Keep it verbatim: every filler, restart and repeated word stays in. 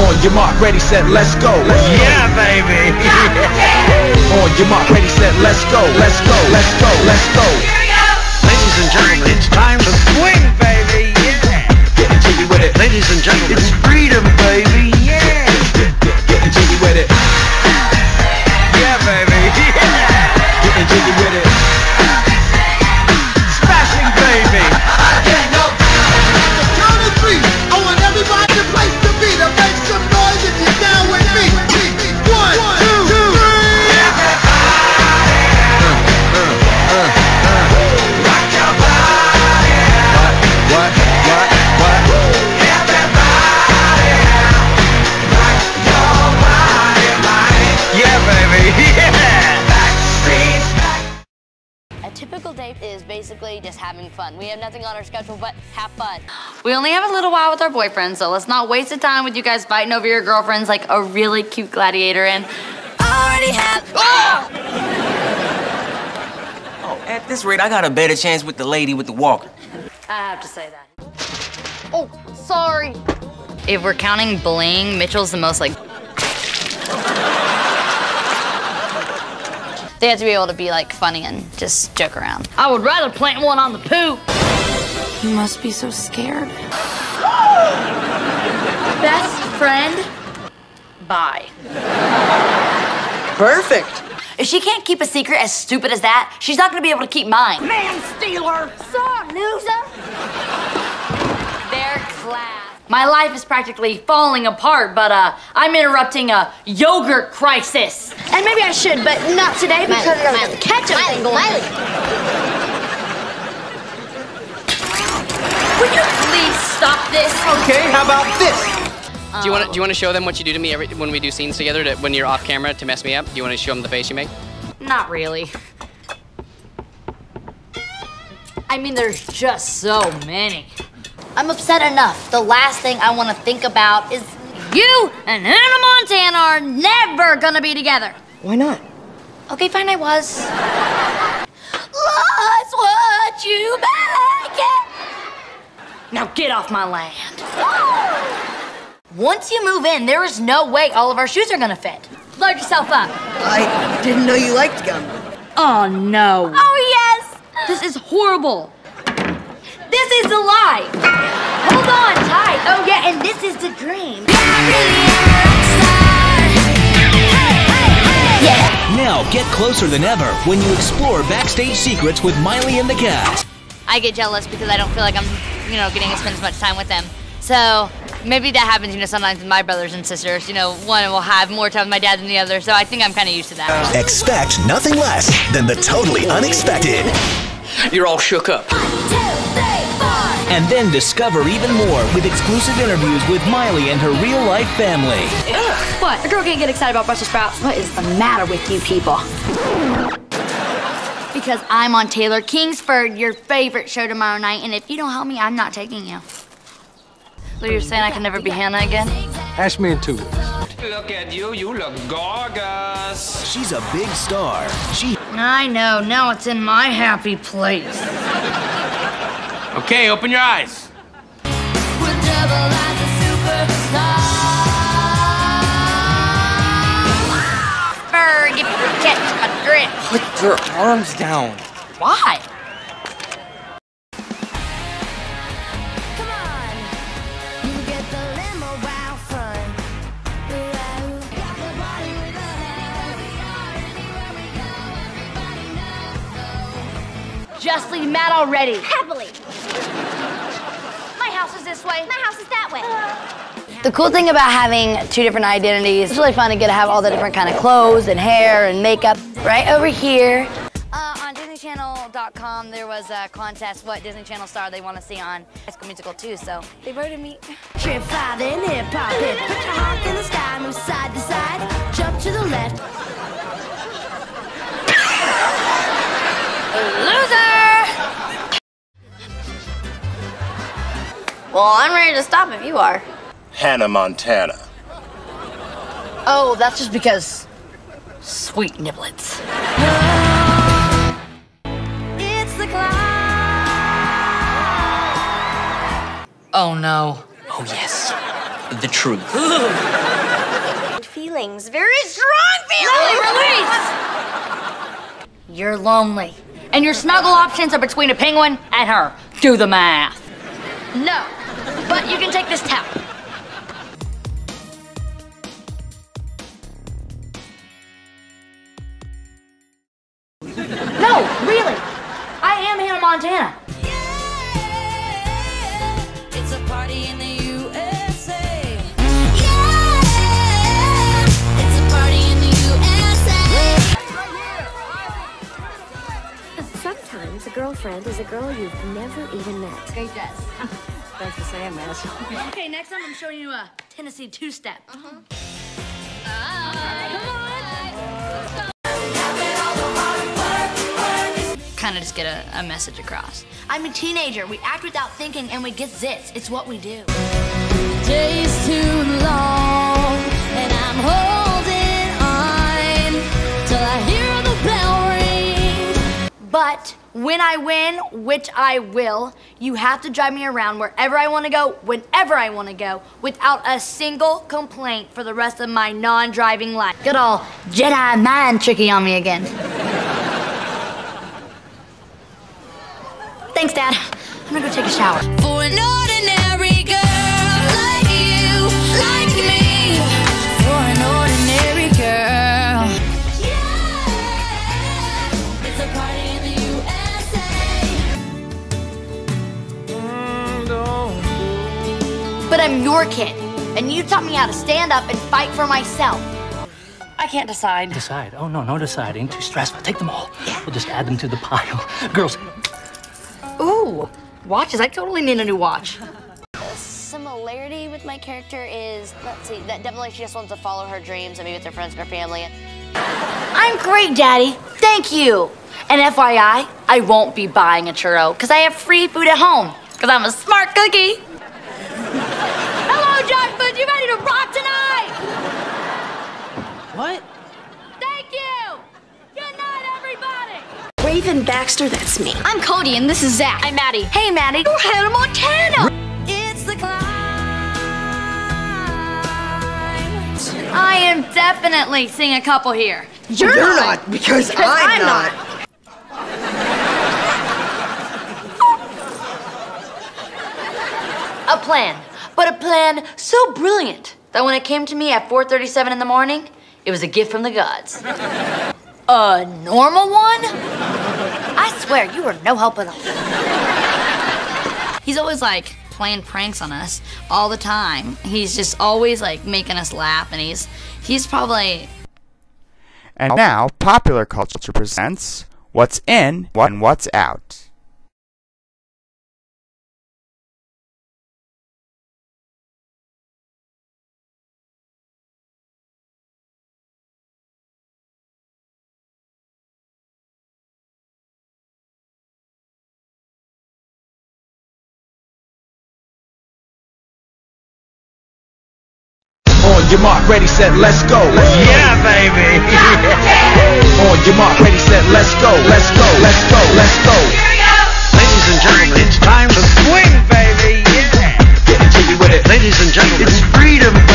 On your mark, ready, set, let's go. Yeah, baby. On your mark, ready, set, let's go. Let's go, let's go, let's go. Ladies and gentlemen, it's time to swing, baby. Yeah. Getting jiggy with it. Ladies and gentlemen, it's freedom, baby. Yeah. Getting jiggy with it. Yeah, baby. Yeah. Getting jiggy with it. Smashing, baby. The count of three. I want everybody to place the beat. To make some noise if you're down with me. One, two, three. Rock your body. What? What? What? What? Everybody. Rock your body, body. Yeah, baby. Yeah. Backstreet. A typical date is basically just having fun. We have nothing on our schedule but have fun. We only have a little while with our boyfriends, so let's not waste the time with you guys fighting over your girlfriends like a really cute gladiator and already have. Oh! Oh, at this rate, I got a better chance with the lady with the walker. I have to say that. Oh, sorry. If we're counting bling, Mitchell's the most like. They have to be able to be like funny and just joke around. I would rather plant one on the poop. You must be so scared. Best friend, bye. Perfect. If she can't keep a secret as stupid as that, she's not gonna be able to keep mine. Man stealer! Sorry, loser! They're class. My life is practically falling apart, but uh, I'm interrupting a yogurt crisis. And maybe I should, but not today because of the ketchup thing going on. Would you please stop this? Okay, how about this? Do you want to do you want to show them what you do to me every, when we do scenes together? To, when you're off camera to mess me up? Do you want to show them the face you make? Not really. I mean, there's just so many. I'm upset enough. The last thing I want to think about is you and Hannah Montana are never gonna be together. Why not? Okay, fine, I was. Lost what you make it. Now get off my land. Once you move in, there is no way all of our shoes are gonna fit. Load yourself up. I didn't know you liked gum. Oh, no. Oh, yes. This is horrible. This is the lie. Hold on tight. Oh, yeah, and this is the dream. Yeah. Now get closer than ever when you explore backstage secrets with Miley and the cast. I get jealous because I don't feel like I'm, you know, getting to spend as much time with them. So maybe that happens, you know, sometimes with my brothers and sisters. You know, one will have more time with my dad than the other, so I think I'm kind of used to that. Expect nothing less than the totally unexpected. You're all shook up. And then discover even more with exclusive interviews with Miley and her real-life family. What? A girl can't get excited about Brussels sprouts. What is the matter with you people? Because I'm on Taylor Kingsford, your favorite show tomorrow night, and if you don't help me, I'm not taking you. So you're saying I can never be Hannah again? Ask me in two weeks. Look at you, you look gorgeous. She's a big star. She. I know, now it's in my happy place. Okay, open your eyes. Ferg, catch a drift. Put your arms down. Why? Justly mad already. Happily. My house is this way. My house is that way. The cool thing about having two different identities, it's really fun to get to have all the different kind of clothes and hair and makeup. Right over here. Uh, on Disney Channel dot com, there was a contest, what Disney Channel star they want to see on High School Musical two, so they voted me. Trip out in hip hop hit. Put your heart in the sky, move side to side. Jump to the left. Loser! Well, I'm ready to stop if you are. Hannah Montana. Oh, that's just because sweet niblets. It's the cloud. Oh no. Oh, yes. the truth. Feelings, very strong feelings. Lily, release! You're lonely. And your snuggle options are between a penguin and her. Do the math. No, but you can take this towel. No, really. I am Hannah Montana. Yeah, it's a party in the U S A. Yeah, it's a party in the U S A. Sometimes a girlfriend is a girl you've never even met. Great dress. Thanks for saying that. Okay, next time I'm showing you a Tennessee two-step. Uh-huh. Kind of just get a, a message across. I'm a teenager. We act without thinking and we get zits. It's what we do. Days too long, and I'm holding on till I hear the bell ring. But when I win, which I will, you have to drive me around wherever I want to go, whenever I want to go, without a single complaint for the rest of my non-driving life. Good old Jedi mind tricky on me again. Thanks, Dad. I'm gonna go take a shower. For an ordinary girl like you, like me. For an ordinary girl. Yeah, it's a party in the U S A. But I'm your kid, and you taught me how to stand up and fight for myself. I can't decide. Decide? Oh, no, no deciding. Too stressful. Take them all. We'll just add them to the pile. Girls. Ooh, watches. I totally need a new watch. The similarity with my character is, let's see, that definitely she just wants to follow her dreams and be with her friends and her family. I'm great, Daddy. Thank you. And F Y I, I won't be buying a churro because I have free food at home because I'm a smart cookie. Hello, Jack Food. You ready to rock tonight? What? Thank you. Good night, everybody. Raven Baxter, that's me. I'm Cody and this is Zach. I'm Maddie. Hey, Maddie. You're Hannah Montana. It's the climb. I am definitely seeing a couple here. You're, You're not, not, because, because I'm, I'm not. not. A plan, but a plan so brilliant that when it came to me at four thirty-seven in the morning, it was a gift from the gods. A normal one? I swear, you were no help at all. He's always like playing pranks on us all the time. He's just always like making us laugh, and he's he's probably. And now, Popular Culture presents What's In and What's Out. On your mark, ready, set, let's go. Let's yeah, go. Baby. On your mark, ready, set, let's go. Let's go. Let's go. Let's go. Here we go. Ladies and gentlemen, it's time to swing, baby. Yeah. Getting jiggy with it. Ladies and gentlemen, it's freedom.